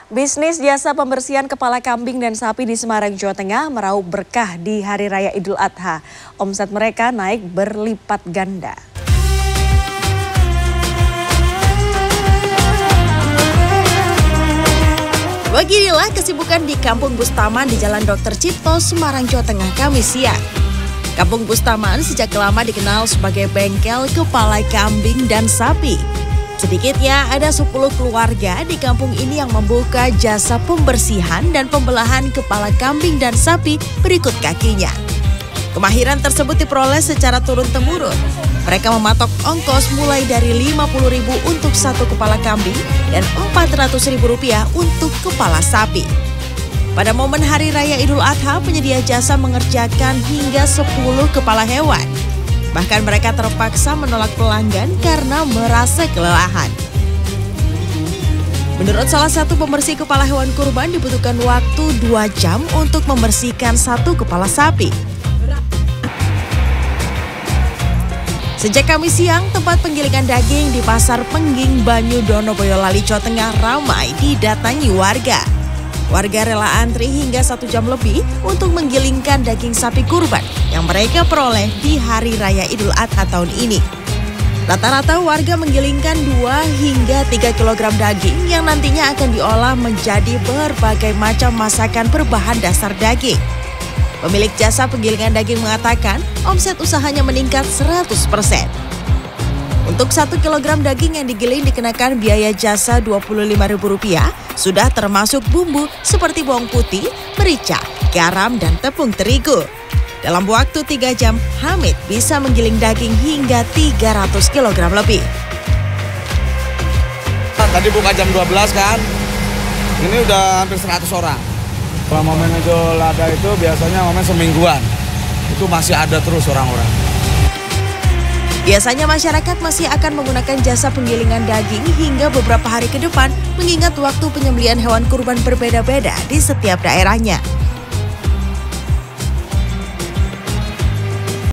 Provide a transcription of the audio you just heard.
Bisnis jasa pembersihan kepala kambing dan sapi di Semarang, Jawa Tengah meraup berkah di Hari Raya Idul Adha. Omset mereka naik berlipat ganda. Beginilah kesibukan di Kampung Bustaman di Jalan Dr. Cipto, Semarang, Jawa Tengah, Kamis siang. Kampung Bustaman sejak lama dikenal sebagai bengkel kepala kambing dan sapi. Sedikitnya ada 10 keluarga di kampung ini yang membuka jasa pembersihan dan pembelahan kepala kambing dan sapi berikut kakinya. Kemahiran tersebut diperoleh secara turun-temurun. Mereka mematok ongkos mulai dari Rp50.000 untuk satu kepala kambing dan Rp400.000 untuk kepala sapi. Pada momen Hari Raya Idul Adha, penyedia jasa mengerjakan hingga 10 kepala hewan. Bahkan mereka terpaksa menolak pelanggan karena merasa kelelahan. Menurut salah satu pembersih kepala hewan kurban dibutuhkan waktu 2 jam untuk membersihkan satu kepala sapi. Sejak Kamis siang, tempat penggilingan daging di Pasar Pengging Banyudono, Boyolali, Jawa Tengah ramai didatangi warga. Warga rela antri hingga 1 jam lebih untuk menggilingkan daging sapi kurban yang mereka peroleh di Hari Raya Idul Adha tahun ini. Rata-rata warga menggilingkan 2 hingga 3 kg daging yang nantinya akan diolah menjadi berbagai macam masakan berbahan dasar daging. Pemilik jasa penggilingan daging mengatakan omset usahanya meningkat 100%. Untuk 1 kg daging yang digiling dikenakan biaya jasa Rp25.000, sudah termasuk bumbu seperti bawang putih, merica, garam, dan tepung terigu. Dalam waktu 3 jam, Hamid bisa menggiling daging hingga 300 kg lebih. Tadi buka jam 12 kan, ini udah hampir 100 orang. Kalau momen Idul Adha itu biasanya momen semingguan, itu masih ada terus orang-orang. Biasanya masyarakat masih akan menggunakan jasa penggilingan daging hingga beberapa hari ke depan mengingat waktu penyembelihan hewan kurban berbeda-beda di setiap daerahnya.